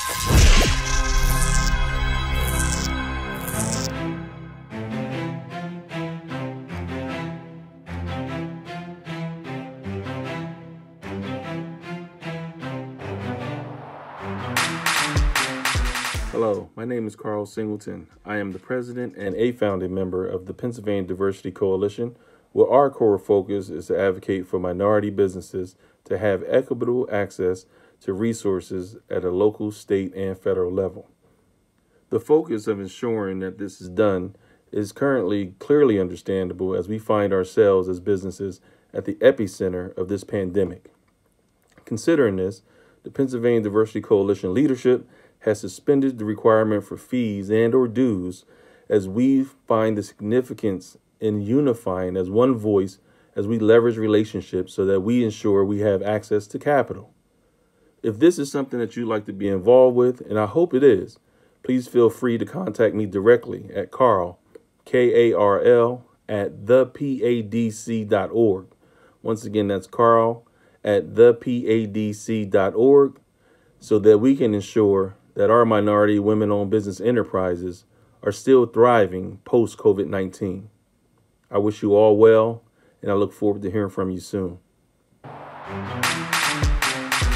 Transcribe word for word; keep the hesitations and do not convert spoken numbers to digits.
Hello, my name is Carl Singleton. I am the president and a founding member of the Pennsylvania Diversity Coalition, where our core focus is to advocate for minority businesses to have equitable access to resources at a local, state, and federal level. The focus of ensuring that this is done is currently clearly understandable as we find ourselves as businesses at the epicenter of this pandemic. Considering this, the Pennsylvania Diversity Coalition leadership has suspended the requirement for fees and or dues as we find the significance in unifying as one voice as we leverage relationships so that we ensure we have access to capital. If this is something that you'd like to be involved with, and I hope it is, please feel free to contact me directly at Carl, K A R L, at the P A D C dot org. Once again, that's Carl at the P A D C dot org so that we can ensure that our minority women-owned business enterprises are still thriving post-COVID nineteen. I wish you all well, and I look forward to hearing from you soon.